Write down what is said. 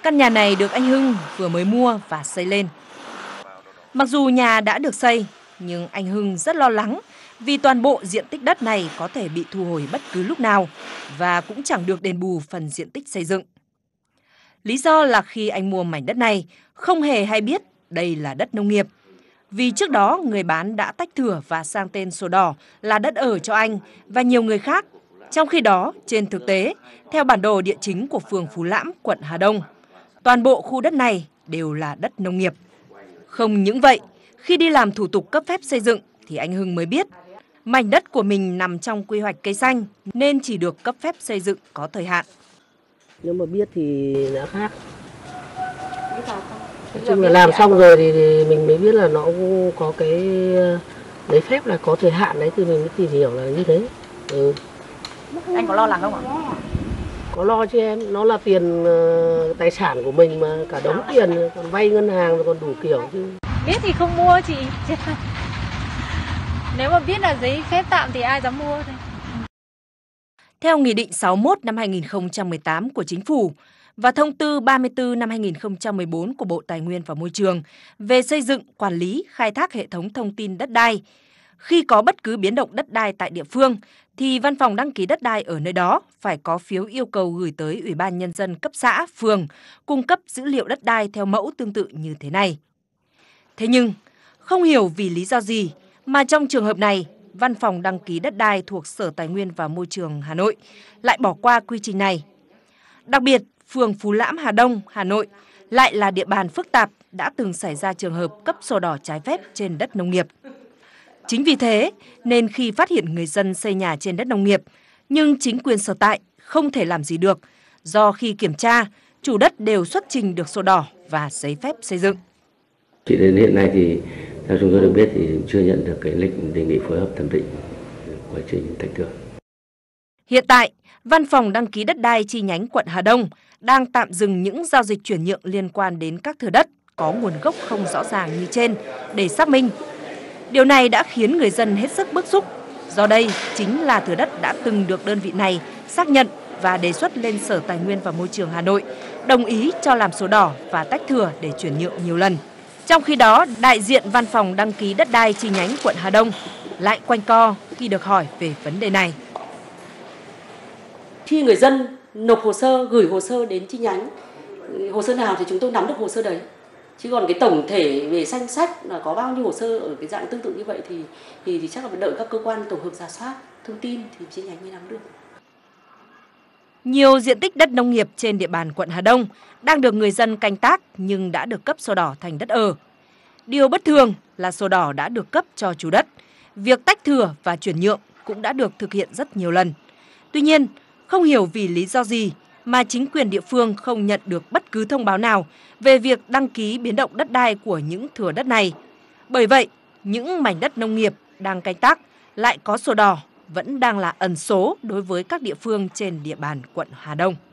Căn nhà này được anh Hưng vừa mới mua và xây lên. Mặc dù nhà đã được xây, nhưng anh Hưng rất lo lắng vì toàn bộ diện tích đất này có thể bị thu hồi bất cứ lúc nào và cũng chẳng được đền bù phần diện tích xây dựng. Lý do là khi anh mua mảnh đất này, không hề hay biết đây là đất nông nghiệp. Vì trước đó người bán đã tách thửa và sang tên sổ đỏ là đất ở cho anh và nhiều người khác. Trong khi đó, trên thực tế, theo bản đồ địa chính của phường Phú Lãm, quận Hà Đông, toàn bộ khu đất này đều là đất nông nghiệp. Không những vậy, khi đi làm thủ tục cấp phép xây dựng thì anh Hưng mới biết mảnh đất của mình nằm trong quy hoạch cây xanh nên chỉ được cấp phép xây dựng có thời hạn. Nếu mà biết thì đã khác. Nói chung là làm xong rồi thì mình mới biết là nó cũng có cái giấy phép là có thời hạn đấy, thì mình mới tìm hiểu là như thế. Anh có lo lắng không ạ? Có lo chứ em, nó là tiền tài sản của mình mà, cả đống tiền, còn vay ngân hàng rồi còn đủ kiểu chứ. Biết thì không mua chị. Nếu mà biết là giấy phép tạm thì ai dám mua thôi. Theo Nghị định 61 năm 2018 của Chính phủ và Thông tư 34 năm 2014 của Bộ Tài nguyên và Môi trường về xây dựng, quản lý, khai thác hệ thống thông tin đất đai, khi có bất cứ biến động đất đai tại địa phương, thì Văn phòng đăng ký đất đai ở nơi đó phải có phiếu yêu cầu gửi tới Ủy ban Nhân dân cấp xã, phường, cung cấp dữ liệu đất đai theo mẫu tương tự như thế này. Thế nhưng, không hiểu vì lý do gì mà trong trường hợp này, Văn phòng đăng ký đất đai thuộc Sở Tài nguyên và Môi trường Hà Nội lại bỏ qua quy trình này. Đặc biệt, phường Phú Lãm, Hà Đông, Hà Nội lại là địa bàn phức tạp đã từng xảy ra trường hợp cấp sổ đỏ trái phép trên đất nông nghiệp. Chính vì thế, nên khi phát hiện người dân xây nhà trên đất nông nghiệp, nhưng chính quyền sở tại không thể làm gì được, do khi kiểm tra, chủ đất đều xuất trình được sổ đỏ và giấy phép xây dựng. Chỉ đến hiện nay thì theo chúng tôi được biết thì chưa nhận được cái lệnh đề nghị phối hợp thẩm định quá trình tách thửa. Hiện tại, Văn phòng đăng ký đất đai chi nhánh quận Hà Đông đang tạm dừng những giao dịch chuyển nhượng liên quan đến các thửa đất có nguồn gốc không rõ ràng như trên để xác minh. Điều này đã khiến người dân hết sức bức xúc, do đây chính là thửa đất đã từng được đơn vị này xác nhận và đề xuất lên Sở Tài nguyên và Môi trường Hà Nội đồng ý cho làm sổ đỏ và tách thửa để chuyển nhượng nhiều lần. Trong khi đó, đại diện Văn phòng đăng ký đất đai chi nhánh quận Hà Đông lại quanh co khi được hỏi về vấn đề này. Khi người dân nộp hồ sơ, gửi hồ sơ đến chi nhánh, hồ sơ nào thì chúng tôi nắm được hồ sơ đấy. Chứ còn cái tổng thể về danh sách là có bao nhiêu hồ sơ ở cái dạng tương tự như vậy thì chắc là phải đợi các cơ quan tổng hợp rà soát thông tin thì chi nhánh mới nắm được. Nhiều diện tích đất nông nghiệp trên địa bàn quận Hà Đông đang được người dân canh tác nhưng đã được cấp sổ đỏ thành đất ở. Điều bất thường là sổ đỏ đã được cấp cho chủ đất. Việc tách thửa và chuyển nhượng cũng đã được thực hiện rất nhiều lần. Tuy nhiên, không hiểu vì lý do gì mà chính quyền địa phương không nhận được bất cứ thông báo nào về việc đăng ký biến động đất đai của những thửa đất này. Bởi vậy, những mảnh đất nông nghiệp đang canh tác lại có sổ đỏ vẫn đang là ẩn số đối với các địa phương trên địa bàn quận Hà Đông.